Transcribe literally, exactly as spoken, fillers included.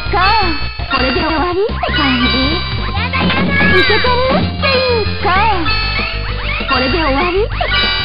か。これで終わりって感じ。いけてるっていうか、これで終わりって感じ。